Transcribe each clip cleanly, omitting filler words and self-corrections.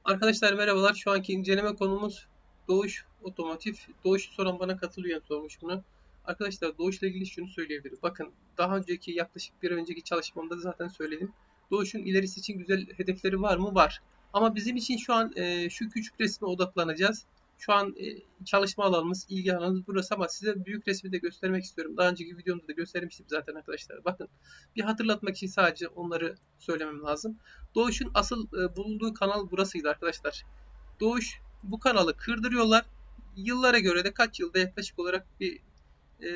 Arkadaşlar merhabalar. Şu anki inceleme konumuz Doğuş Otomotiv. Doğuş soran bana katılıyor sormuş bunu. Arkadaşlar Doğuş'la ilgili şunu söyleyebilirim. Bakın daha önceki yaklaşık bir önceki çalışmamda da zaten söyledim. Doğuş'un ilerisi için güzel hedefleri var mı? Var. Ama bizim için şu an şu küçük resme odaklanacağız. Şu an çalışma alanımız, ilgi alanımız burası ama size büyük resmi de göstermek istiyorum. Daha önceki videomda da göstermiştim zaten arkadaşlar. Bakın bir hatırlatmak için sadece onları söylemem lazım. Doğuş'un asıl bulunduğu kanal burasıydı arkadaşlar. Doğuş bu kanalı kırdırıyorlar. Yıllara göre de kaç yılda yaklaşık olarak bir e,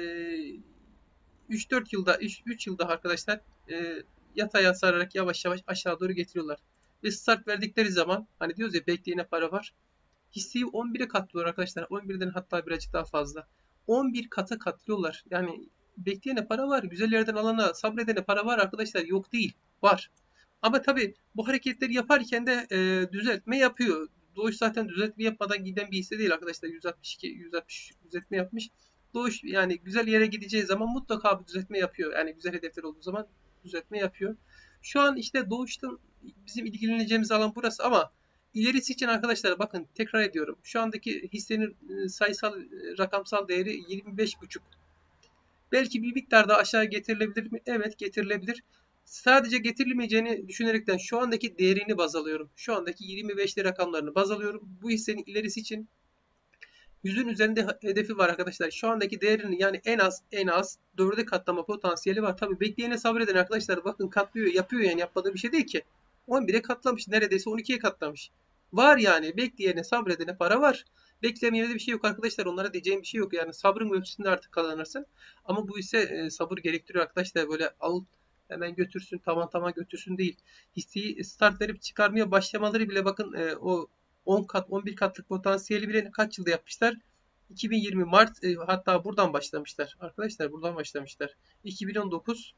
3-4 yılda 3 yılda arkadaşlar yataya sararak yavaş yavaş aşağı doğru getiriyorlar. Ve start verdikleri zaman hani diyoruz ya bekleyene para var. Hisseyi 11'e katlıyorlar arkadaşlar. 11'den hatta birazcık daha fazla. 11 kata katlıyorlar. Yani bekleyene para var. Güzel yerden alana sabredene para var arkadaşlar. Yok değil. Var. Ama tabii bu hareketleri yaparken de düzeltme yapıyor. Doğuş zaten düzeltme yapmadan giden bir hisse değil arkadaşlar. 162, 160 düzeltme yapmış. Doğuş yani güzel yere gideceği zaman mutlaka bir düzeltme yapıyor. Yani güzel hedefler olduğu zaman düzeltme yapıyor. Şu an işte Doğuş'tan bizim ilgileneceğimiz alan burası ama ilerisi için arkadaşlar bakın tekrar ediyorum. Şu andaki hissenin sayısal rakamsal değeri 25,5. Belki bir miktar daha aşağı getirilebilir mi? Evet getirilebilir. Sadece getirilmeyeceğini düşünerekten şu andaki değerini baz alıyorum. Şu andaki 25'li rakamlarını baz alıyorum. Bu hissenin ilerisi için 100'ün üzerinde hedefi var arkadaşlar. Şu andaki değerini yani en az 4'e katlama potansiyeli var. Tabi bekleyene sabredin arkadaşlar. Bakın katlıyor, yapıyor yani yapmadığı bir şey değil ki. 11'e katlamış, neredeyse 12'ye katlamış. Var yani bekleyene sabredene para var. Beklemeyene de bir şey yok arkadaşlar. Onlara diyeceğim bir şey yok. Yani sabrın ölçüsünde artık kazanırsın. Ama bu ise sabır gerektiriyor arkadaşlar. Böyle al hemen götürsün, tamam götürsün değil. Hisseyi start verip çıkarmaya başlamaları bile bakın o 10 kat 11 katlık potansiyeli bile kaç yılda yapmışlar? 2020 Mart hatta buradan başlamışlar. Arkadaşlar buradan başlamışlar. 2019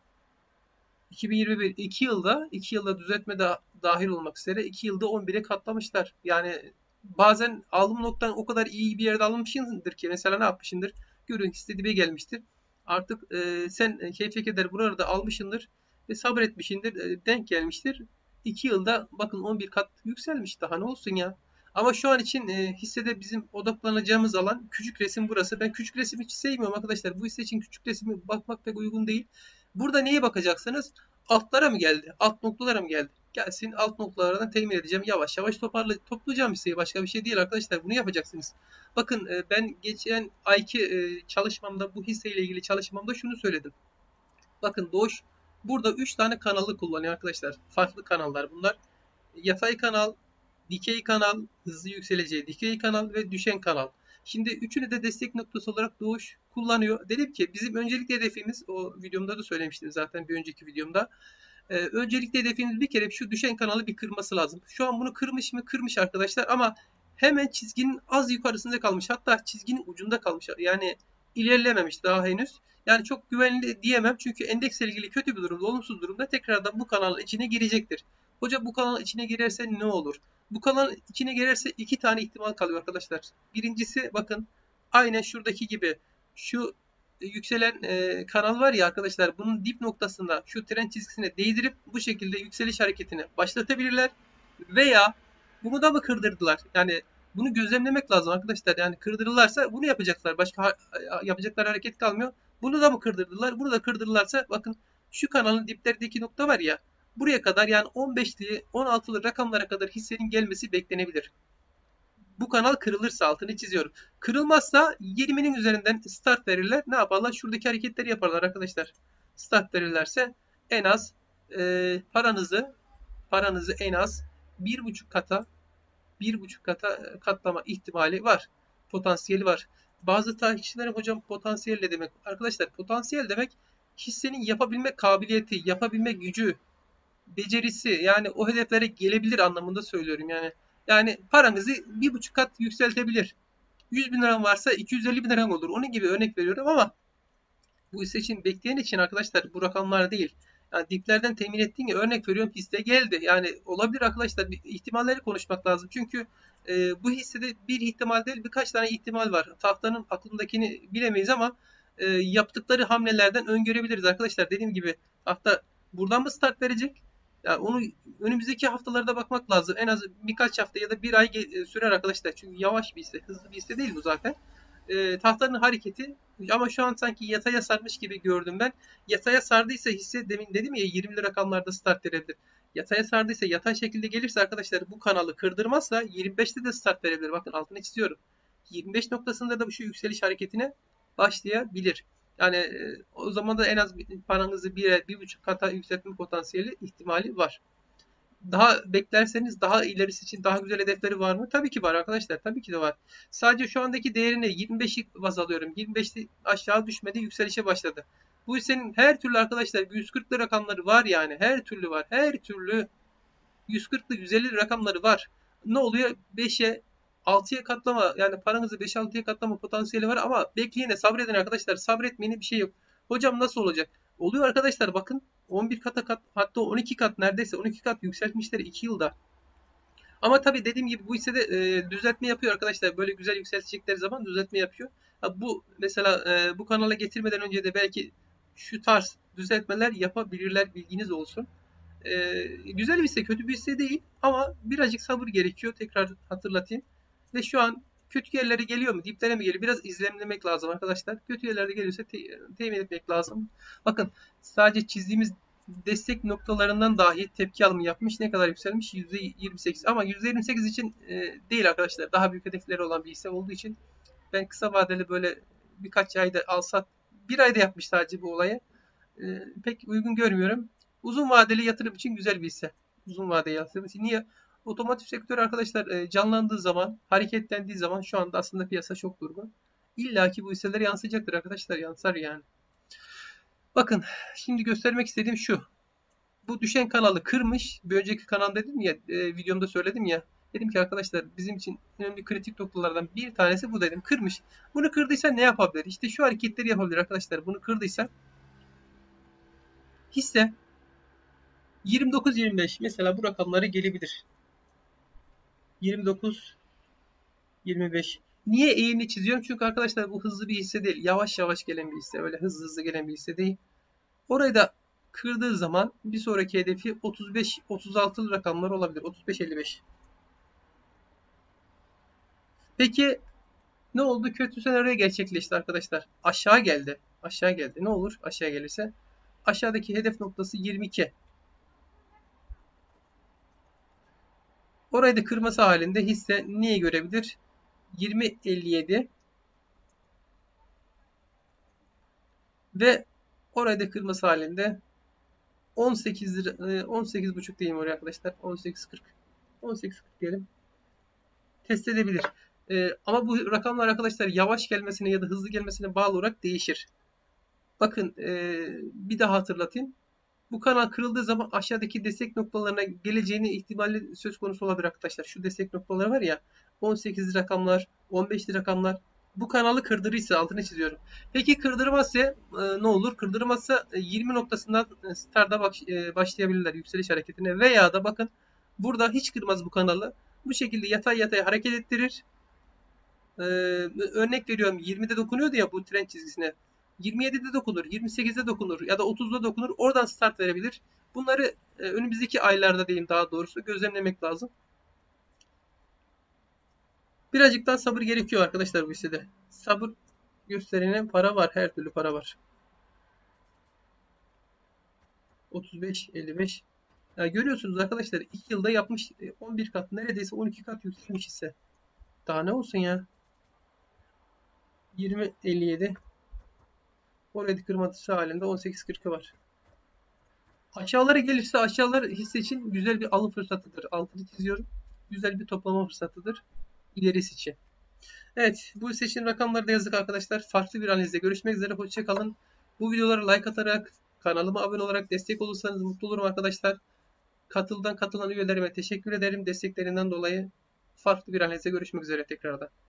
2021 2 yılda düzeltme de dahil olmak üzere 2 yılda 11'e katlamışlar. Yani bazen alım noktan o kadar iyi bir yerde alınmışsındır ki mesela ne yapmışsındır? Görün istediğine gelmiştir. Artık sen keyfe keder burada almışsındır ve sabretmişindir. Denk gelmiştir. 2 yılda bakın 11 kat yükselmiş daha ne olsun ya. Ama şu an için hissede bizim odaklanacağımız alan küçük resim burası. Ben küçük resim hiç sevmiyorum arkadaşlar. Bu hisse için küçük resmi bakmak pek uygun değil. Burada neye bakacaksınız? Altlara mı geldi? Alt noktalara mı geldi? Gelsin alt noktalardan temin edeceğim. Yavaş yavaş toplayacağım hisseyi. Başka bir şey değil arkadaşlar. Bunu yapacaksınız. Bakın ben geçen ayki çalışmamda bu hisseyle ilgili çalışmamda şunu söyledim. Bakın Doğuş burada 3 tane kanalı kullanıyor arkadaşlar. Farklı kanallar bunlar. Yatay kanal, dikey kanal, hızlı yükseleceği dikey kanal ve düşen kanal. Şimdi üçünü de destek noktası olarak Doğuş kullanıyor. Dedim ki bizim öncelikli hedefimiz o videomda da söylemiştim zaten bir önceki videomda. Öncelikle hedefiniz bir kere şu düşen kanalı bir kırması lazım. Şu an bunu kırmış mı? Kırmış arkadaşlar ama hemen çizginin az yukarısında kalmış. Hatta çizginin ucunda kalmış. Yani ilerlememiş daha henüz. Yani çok güvenli diyemem çünkü endeksle ilgili kötü bir durumda, olumsuz durumda tekrardan bu kanalın içine girecektir. Hoca bu kanalın içine girerse ne olur? Bu kanalın içine girerse iki tane ihtimal kalıyor arkadaşlar. Birincisi bakın aynen şuradaki gibi şu yükselen kanal var ya arkadaşlar bunun dip noktasında şu trend çizgisine değdirip bu şekilde yükseliş hareketini başlatabilirler veya bunu da mı kırdırdılar? Yani bunu gözlemlemek lazım arkadaşlar. Yani kırdırırlarsa bunu yapacaklar. Başka yapacaklar hareket kalmıyor. Bunu da mı kırdırdılar? Bunu da kırdırırlarsa bakın şu kanalın diplerdeki nokta var ya buraya kadar yani 15'li 16'lı rakamlara kadar hissenin gelmesi beklenebilir. Bu kanal kırılırsa altını çiziyorum. Kırılmazsa 20'nin üzerinden start verirler. Ne yaparlar? Şuradaki hareketleri yaparlar arkadaşlar. Start verirlerse en az paranızı en az 1,5 kata 1,5 kata katlama ihtimali var. Potansiyeli var. Bazı takipçilerim hocam potansiyel ne demek? Arkadaşlar potansiyel demek hissenin yapabilme kabiliyeti, yapabilme gücü, becerisi yani o hedeflere gelebilir anlamında söylüyorum yani paranızı 1,5 kat yükseltebilir. 100 bin liran varsa 250 bin liran olur. Onun gibi örnek veriyorum ama bu hisse için bekleyen için arkadaşlar bu rakamlar değil. Yani diplerden temin ettiğin ya örnek veriyorum hisse geldi. Yani olabilir arkadaşlar ihtimalleri konuşmak lazım. Çünkü bu hissede bir ihtimal değil birkaç tane ihtimal var. Tahtanın aklındakini bilemeyiz ama yaptıkları hamlelerden öngörebiliriz arkadaşlar. Dediğim gibi tahta buradan mı start verecek? Yani onu önümüzdeki haftalarda bakmak lazım. En az birkaç hafta ya da bir ay sürer arkadaşlar. Çünkü yavaş bir hisse, hızlı bir hisse değil bu zaten. Tahtanın hareketi ama şu an sanki yataya sarmış gibi gördüm ben. Yataya sardıysa hisse demin dedim ya 20'li rakamlarda start verebilir. Yataya sardıysa yatay şekilde gelirse arkadaşlar bu kanalı kırdırmazsa 25'te de start verebilir. Bakın altını çiziyorum. 25 noktasında da bu şu yükseliş hareketine başlayabilir. Yani o zaman da en az paranızı bir buçuk kata yükseltme potansiyeli ihtimali var. Daha beklerseniz daha ilerisi için daha güzel hedefleri var mı? Tabii ki var arkadaşlar. Tabii ki de var. Sadece şu andaki değerini 25'i baz alıyorum. 25'i aşağı düşmedi, yükselişe başladı. Bu hissenin her türlü arkadaşlar 140'lı rakamları var yani. Her türlü var. Her türlü 140'lı 150'li rakamları var. Ne oluyor? 5'e 6'ya katlama yani paranızı 5-6'ya katlama potansiyeli var ama bekleyene sabredin arkadaşlar. Sabretmeyene bir şey yok. Hocam nasıl olacak? Oluyor arkadaşlar bakın 11 kat hatta 12 kat neredeyse 12 kat yükseltmişler 2 yılda. Ama tabii dediğim gibi bu hissede düzeltme yapıyor arkadaşlar. Böyle güzel yükseltecekleri zaman düzeltme yapıyor. Ha, bu mesela bu kanala getirmeden önce de belki şu tarz düzeltmeler yapabilirler bilginiz olsun. Güzel bir hisse, kötü bir hisse değil ama birazcık sabır gerekiyor. Tekrar hatırlatayım. Ve şu an kötü yerlere geliyor mu? Diplere mi geliyor? Biraz izlemlemek lazım arkadaşlar. Kötü yerlerde geliyorsa temin etmek lazım. Bakın sadece çizdiğimiz destek noktalarından dahi tepki alımı yapmış. Ne kadar yükselmiş? %28. Ama %28 için değil arkadaşlar. Daha büyük hedefleri olan bir hisse olduğu için ben kısa vadeli böyle birkaç ayda alsat bir ayda yapmış sadece bu olayı. Pek uygun görmüyorum. Uzun vadeli yatırım için güzel bir hisse. Uzun vadeli yatırım için. Niye? Otomotiv sektörü arkadaşlar canlandığı zaman, hareketlendiği zaman şu anda aslında piyasa çok durgun. İlla ki bu hisseler yansıyacaktır arkadaşlar. Yansır yani. Bakın şimdi göstermek istediğim şu. Bu düşen kanalı kırmış. Bir önceki kanal dedim ya, videomda söyledim ya. Dedim ki arkadaşlar bizim için önemli kritik noktalardan bir tanesi bu dedim. Kırmış. Bunu kırdıysa ne yapabilir? İşte şu hareketleri yapabilir arkadaşlar. Bunu kırdıysa hisse 29-25 mesela bu rakamlara gelebilir. 29-25. Niye eğimli çiziyorum? Çünkü arkadaşlar bu hızlı bir hisse değil. Yavaş yavaş gelen bir hisse. Öyle hızlı hızlı gelen bir hisse değil. Orayı da kırdığı zaman bir sonraki hedefi 35-36 rakamlar olabilir. 35-55. Peki ne oldu? Kötü senaryo gerçekleşti arkadaşlar. Aşağı geldi. Aşağı geldi. Ne olur aşağı gelirse? Aşağıdaki hedef noktası 22. Orayı da kırması halinde hisse neyi görebilir? 20.57 ve orayı da kırması halinde 18 lira, 18,5 diyeyim oraya arkadaşlar. 18.40. 18.40 diyelim. Test edebilir. Ama bu rakamlar arkadaşlar yavaş gelmesine ya da hızlı gelmesine bağlı olarak değişir. Bakın bir daha hatırlatayım. Bu kanal kırıldığı zaman aşağıdaki destek noktalarına geleceğini ihtimali söz konusu olabilir arkadaşlar. Şu destek noktaları var ya 18 rakamlar, 15 rakamlar. Bu kanalı kırdırırsa altını çiziyorum. Peki kırdırmazsa ne olur? Kırdırmazsa 20 noktasından start'a başlayabilirler yükseliş hareketine. Veya da bakın burada hiç kırmaz bu kanalı. Bu şekilde yatay yatay hareket ettirir. Örnek veriyorum 20'de dokunuyordu ya bu trend çizgisine. 27'de dokunur, 28'de dokunur ya da 30'da dokunur. Oradan start verebilir. Bunları önümüzdeki aylarda diyeyim daha doğrusu gözlemlemek lazım. Birazcık daha sabır gerekiyor arkadaşlar bu hissede. Sabır gösterene para var. Her türlü para var. 35, 55. Ya görüyorsunuz arkadaşlar 2 yılda yapmış 11 kat neredeyse 12 kat yükselmiş hisse. Daha ne olsun ya. 20, 57. Oraya kırmatısı halinde 18.40'ı var. Aşağılara gelirse aşağılar hisse için güzel bir alım fırsatıdır. Altını çiziyorum. Güzel bir toplama fırsatıdır ilerisi için. Evet, bu hisse için rakamları da yazdık arkadaşlar. Farklı bir analizde görüşmek üzere. Hoşça kalın. Bu videolara like atarak kanalıma abone olarak destek olursanız mutlu olurum arkadaşlar. Katılan üyelerime teşekkür ederim desteklerinden dolayı. Farklı bir analizde görüşmek üzere tekrardan.